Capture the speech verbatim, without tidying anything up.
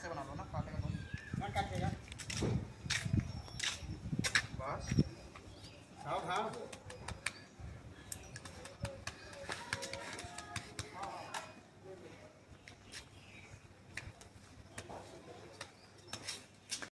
से बना लो ना, काटेगा तो कौन काटेगा? बस हाँ हाँ